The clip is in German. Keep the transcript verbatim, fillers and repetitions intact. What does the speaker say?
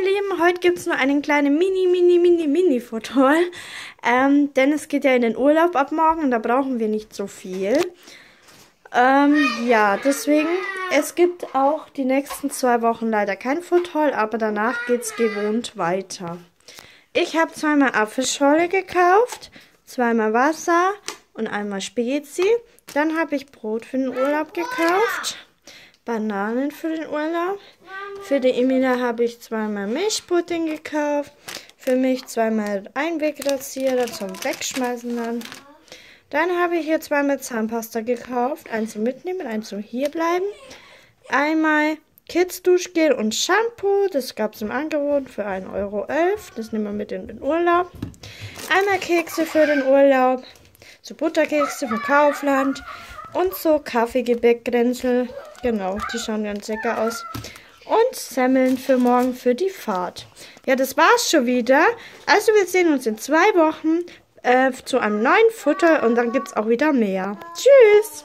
Lieben, heute gibt es nur einen kleinen Mini, Mini, Mini, Mini-Foothaul. Ähm, denn es geht ja in den Urlaub ab morgen und da brauchen wir nicht so viel. Ähm, ja, deswegen, es gibt auch die nächsten zwei Wochen leider kein Foothaul, aber danach geht es gewohnt weiter. Ich habe zweimal Apfelschorle gekauft, zweimal Wasser und einmal Spezi. Dann habe ich Brot für den Urlaub gekauft. Bananen für den Urlaub. Für die Emila habe ich zweimal Milchpudding gekauft. Für mich zweimal Einwegrasierer zum Wegschmeißen dann. Dann habe ich hier zweimal Zahnpasta gekauft. Eins zum Mitnehmen, eins zum Hierbleiben. Einmal Kids Duschgel und Shampoo. Das gab es im Angebot für ein Euro elf. Das nehmen wir mit in den Urlaub. Einmal Kekse für den Urlaub. So Butterkekse von Kaufland. Und so Kaffeegebäckgrenzel. Genau, die schauen ganz lecker aus. Und Semmeln für morgen für die Fahrt. Ja, das war's schon wieder. Also wir sehen uns in zwei Wochen äh, zu einem neuen Futter und dann gibt's auch wieder mehr. Tschüss!